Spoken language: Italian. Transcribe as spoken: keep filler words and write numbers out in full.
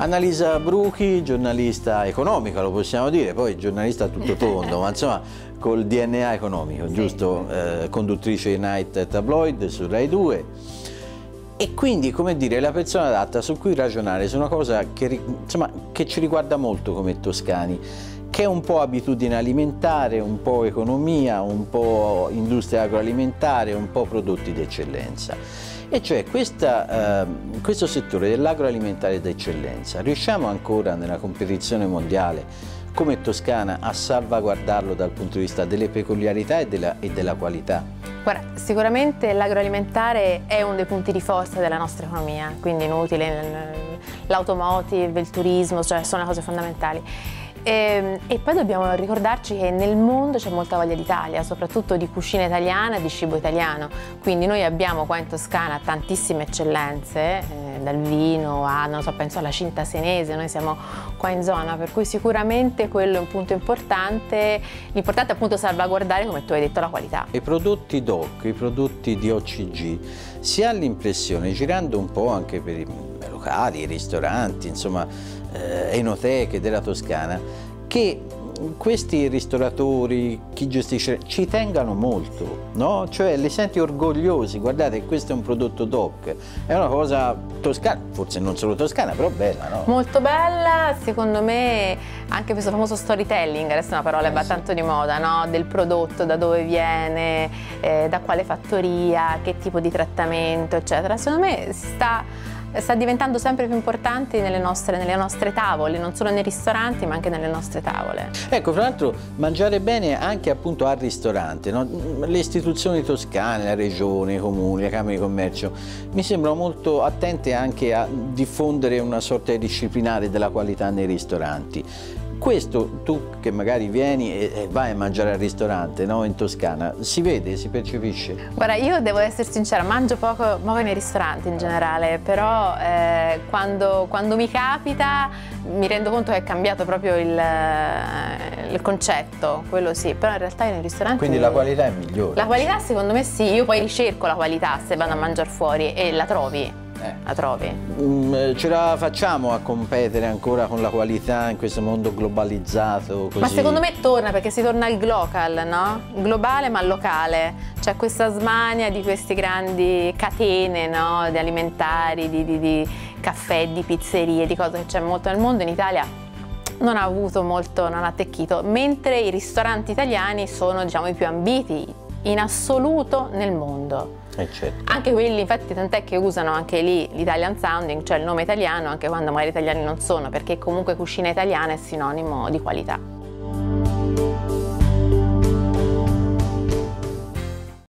Annalisa Bruchi, giornalista economica, lo possiamo dire, poi giornalista a tutto tondo, ma insomma col D N A economico, sì, giusto? Eh, conduttrice di Night Tabloid su Rai due. E quindi, come dire, la persona adatta su cui ragionare su una cosa che, insomma, che ci riguarda molto come toscani, che è un po' abitudine alimentare, un po' economia, un po' industria agroalimentare, un po' prodotti d'eccellenza. E cioè questa, eh, questo settore dell'agroalimentare d'eccellenza, riusciamo ancora nella competizione mondiale come Toscana a salvaguardarlo dal punto di vista delle peculiarità e della, e della qualità? Guarda, sicuramente l'agroalimentare è uno dei punti di forza della nostra economia, quindi inutile, l'automotive, il turismo, cioè sono le cose fondamentali. E, e poi dobbiamo ricordarci che nel mondo c'è molta voglia d'Italia, soprattutto di cucina italiana e di cibo italiano, quindi noi abbiamo qua in Toscana tantissime eccellenze, eh, dal vino a, non so, penso alla cinta senese, noi siamo qua in zona, per cui sicuramente quello è un punto importante, l'importante è appunto salvaguardare, come tu hai detto, la qualità. I prodotti D O C, i prodotti di O C G, si ha l'impressione, girando un po' anche per i locali, i ristoranti, insomma, eh, enoteche della Toscana, che questi ristoratori, chi gestisce, ci tengano molto, no? Cioè li senti orgogliosi, guardate questo è un prodotto D O C, è una cosa toscana, forse non solo toscana, però bella, no? Molto bella, secondo me anche questo famoso storytelling, adesso è una parola che va tanto di moda, no? Del prodotto, da dove viene, eh, da quale fattoria, che tipo di trattamento, eccetera. Secondo me si sta... sta diventando sempre più importante nelle nostre, nelle nostre tavole, non solo nei ristoranti ma anche nelle nostre tavole. Ecco, fra l'altro mangiare bene anche appunto al ristorante, no? Le istituzioni toscane, la regione, i comuni, le camere di commercio mi sembrano molto attente anche a diffondere una sorta di disciplinare della qualità nei ristoranti. Questo tu che magari vieni e vai a mangiare al ristorante, no, in Toscana, si vede, si percepisce? Guarda, io devo essere sincera, mangio poco, poco nei ristoranti in generale, però eh, quando, quando mi capita mi rendo conto che è cambiato proprio il, il concetto, quello sì, però in realtà nei ristoranti... Quindi la qualità è migliore? La qualità secondo me sì, io poi ricerco la qualità se vado a mangiare fuori e la trovi. Eh. La trovi? Mm, ce la facciamo a competere ancora con la qualità in questo mondo globalizzato così? Ma secondo me torna, perché si torna al glocal, no? Globale ma locale. C'è questa smania di queste grandi catene, no? Di alimentari, di, di, di caffè, di pizzerie, di cose che c'è molto nel mondo. In Italia non ha avuto molto, non ha attecchito, mentre i ristoranti italiani sono, diciamo, i più ambiti in assoluto nel mondo. Eh certo. Anche quelli, infatti, tant'è che usano anche lì l'Italian sounding, cioè il nome italiano, anche quando magari italiani non sono, perché comunque cucina italiana è sinonimo di qualità.